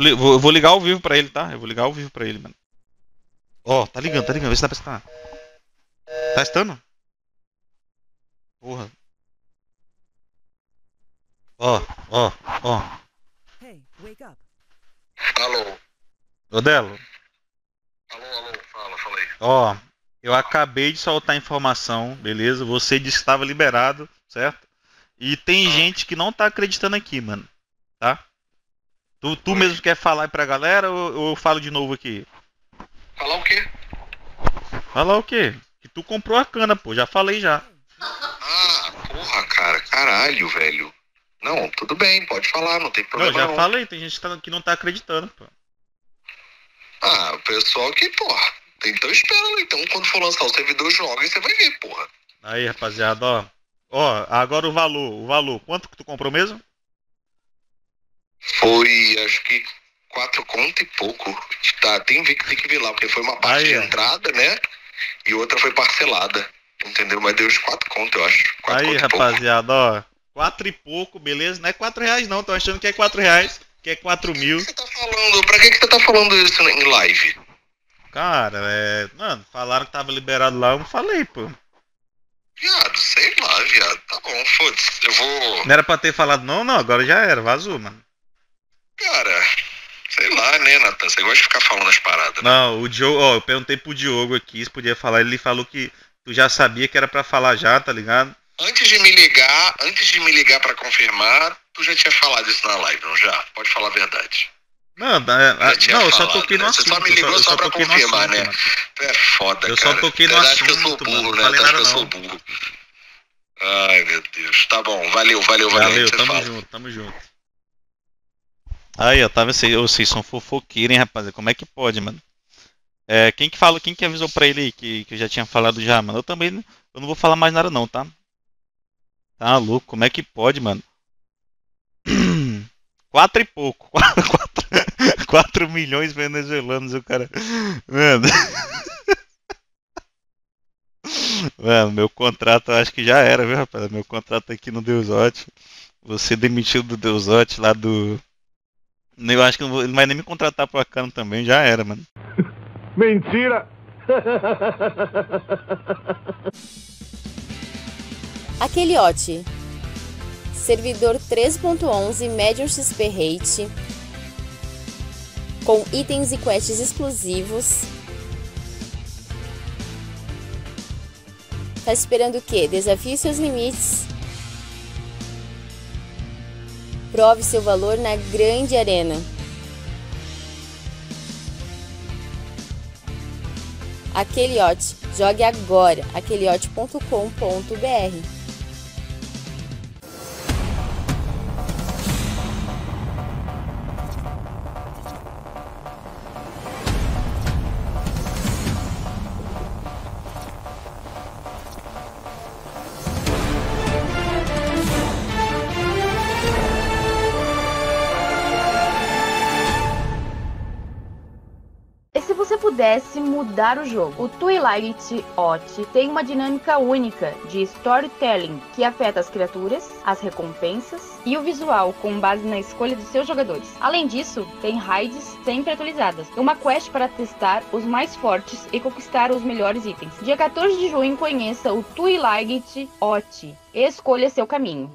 vou ligar ao vivo pra ele, tá? Eu vou ligar ao vivo pra ele, mano. Ó, tá ligando, tá ligando. Vê se dá pra estar. Tá estando? Porra. Ó, ó, ó. Hey, wake up. Alô, Ô, Delo. alô, fala aí. Ó, eu acabei de soltar a informação, beleza? Você disse que estava liberado, certo? E tem Ah, gente que não tá acreditando aqui, mano. Tá? Tu oi. mesmo quer falar aí pra galera ou eu falo de novo aqui? Falar o quê? Falar o quê? Que tu comprou a cana, pô. Já falei já. Ah, porra, cara, caralho, velho. Não, tudo bem, pode falar, não tem Não, problema já não. falei. Tem gente que não tá acreditando, pô. Ah, o pessoal que, porra, então espera lá, então quando for lançar o servidor, joga e você vai ver, porra. Aí, rapaziada, ó. Ó, agora o valor. O valor. Quanto que tu comprou mesmo? Foi, acho que 4 conto e pouco. Tá, tem que ver lá, porque foi uma parte Aí, de ó. entrada, né? E outra foi parcelada. Entendeu? Mas deu uns 4 conto, eu acho. Quatro Aí, conto e pouco. rapaziada, ó. 4 e pouco, beleza? Não é 4 reais não. Tô achando que é 4 reais. Que é 4 Por que mil. você tá falando? Pra que você tá falando isso em live? Cara, Mano, falaram que tava liberado lá. Eu não falei, pô. Viado, sei lá, viado. Tá bom, foda-se. Eu vou. Não era pra ter falado não, não. Agora já era. Vazou, mano. Cara, sei lá, né, Nathan? Você gosta de ficar falando as paradas, né? Não, o Diogo, ó, eu perguntei pro Diogo aqui se podia falar, ele falou que tu já sabia que era pra falar já, tá ligado? Antes de me ligar pra confirmar, tu já tinha falado isso na live, não já? Pode falar a verdade. Não, Já tinha não, eu só falado, toquei no né? Você só me assunto, ligou eu só só pra toquei no confirmar, assunto, né? mano. Tu é foda, Eu só cara. toquei no Tu acha que eu sou assunto, mano, burro, não né? falei Tu acha nada que eu sou não. burro. Ai, meu Deus. Tá bom, valeu. A Valeu, gente se tamo fala. junto, tamo junto. Aí, ó, tá vendo? Vocês são fofoqueiros, hein, rapaziada? Como é que pode, mano? Quem que falou, quem que avisou pra ele aí que eu já tinha falado já, mano? Eu também, eu não vou falar mais nada não, tá? Tá louco, como é que pode, mano? 4 e pouco. 4 milhões venezuelanos, o cara. Mano, mano, meu contrato eu acho que já era, viu, rapaz? Meu contrato aqui no Deusote. Você demitido do Deusote lá do. Eu acho que ele não vai nem me contratar pra Cano também, já era, mano. Mentira! Aqueliote. Servidor 3.11 Medium XP Rate. Com itens e quests exclusivos. Tá esperando o quê? Desafie seus limites. Prove seu valor na grande arena. Aqueliote. Jogue agora. aqueliote.com.br. E se você pudesse mudar o jogo? O Twilight Ot tem uma dinâmica única de storytelling que afeta as criaturas, as recompensas e o visual com base na escolha dos seus jogadores. Além disso, tem raids sempre atualizadas e uma quest para testar os mais fortes e conquistar os melhores itens. Dia 14 de junho conheça o Twilight Ot e escolha seu caminho.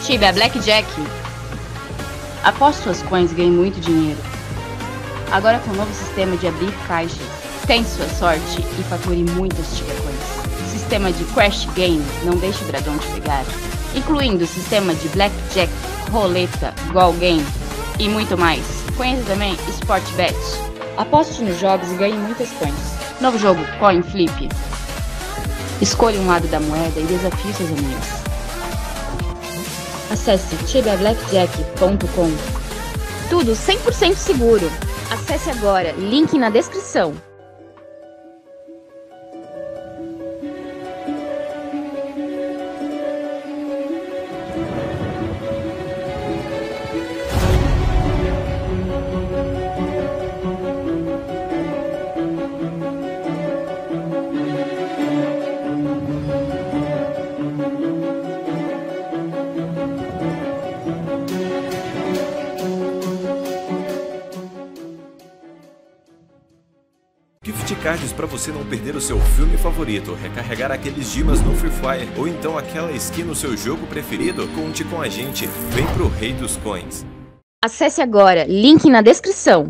Tibia Blackjack. Após suas coins, ganhe muito dinheiro. Agora com o novo sistema de abrir caixas, tente sua sorte e fature muitas Tibia Coins. Sistema de Crash Game, não deixe o dragão te pegar. Incluindo o sistema de Blackjack, Roleta, Goal Game e muito mais. Conheça também Sportbet. Aposte nos jogos e ganhe muitas coins. Novo jogo, Coin Flip. Escolha um lado da moeda e desafie seus amigos. Acesse tibiablackjack.com. Tudo 100% seguro. Acesse agora, link na descrição. Gift cards para você não perder o seu filme favorito, recarregar aqueles dimas no Free Fire ou então aquela skin no seu jogo preferido? Conte com a gente, vem pro Rei dos Coins. Acesse agora, link na descrição.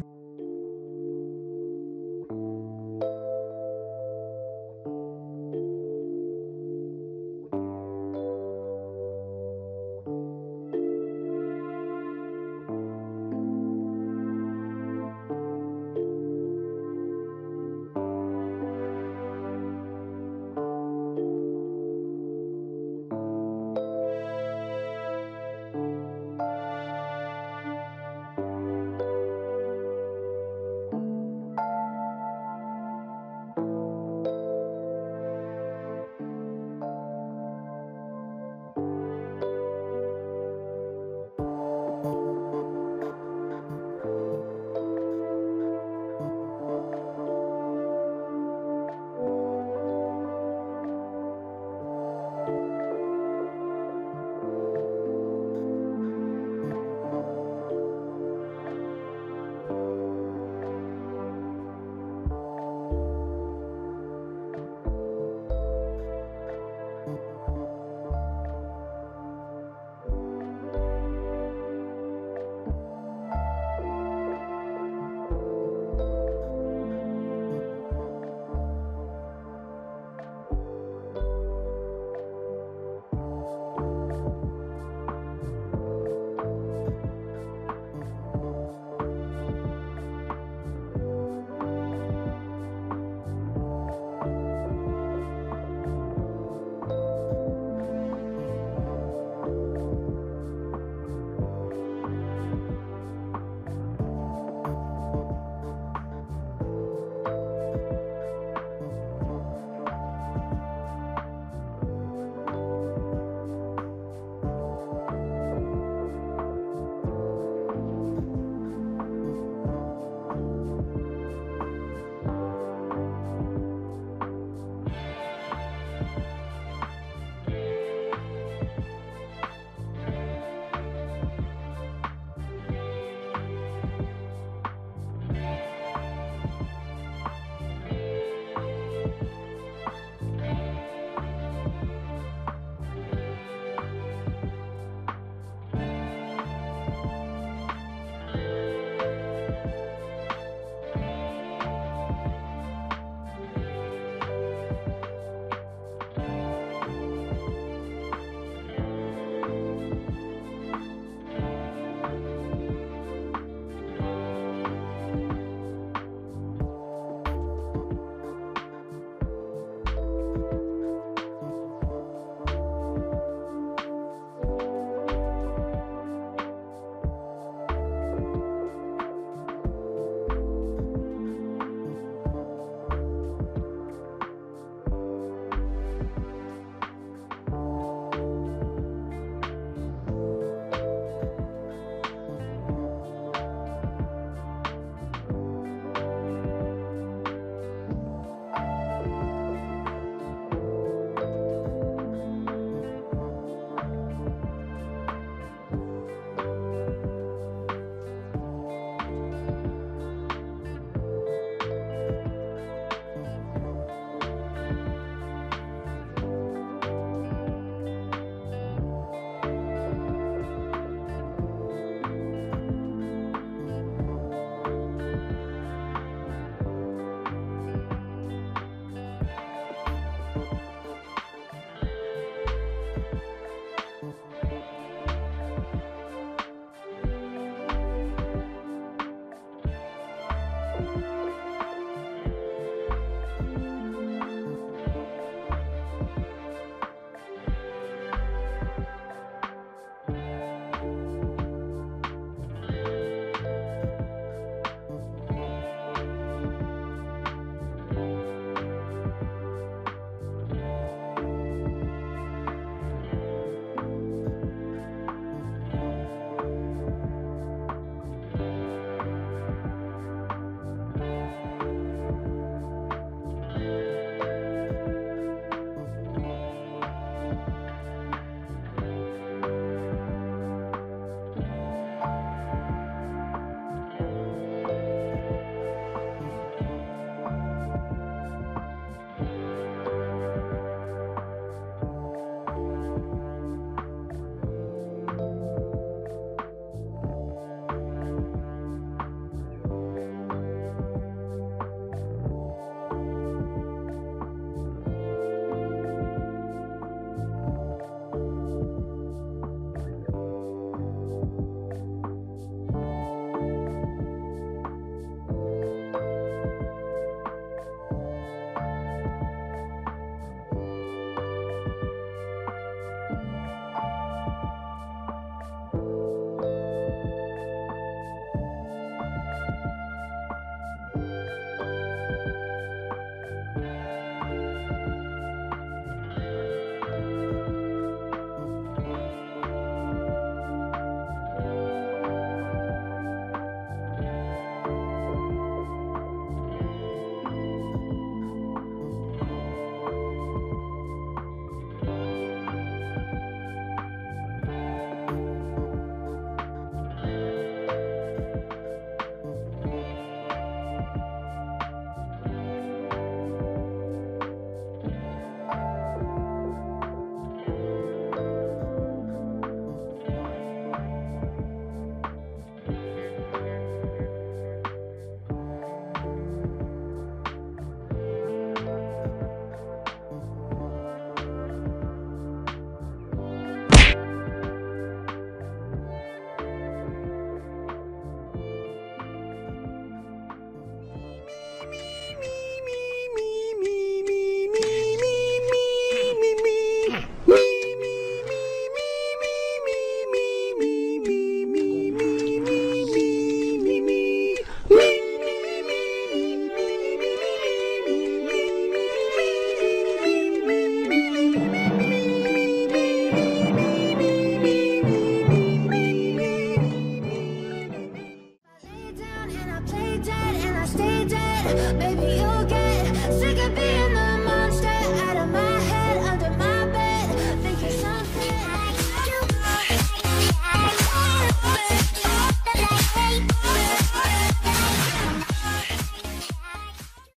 stay dead. Maybe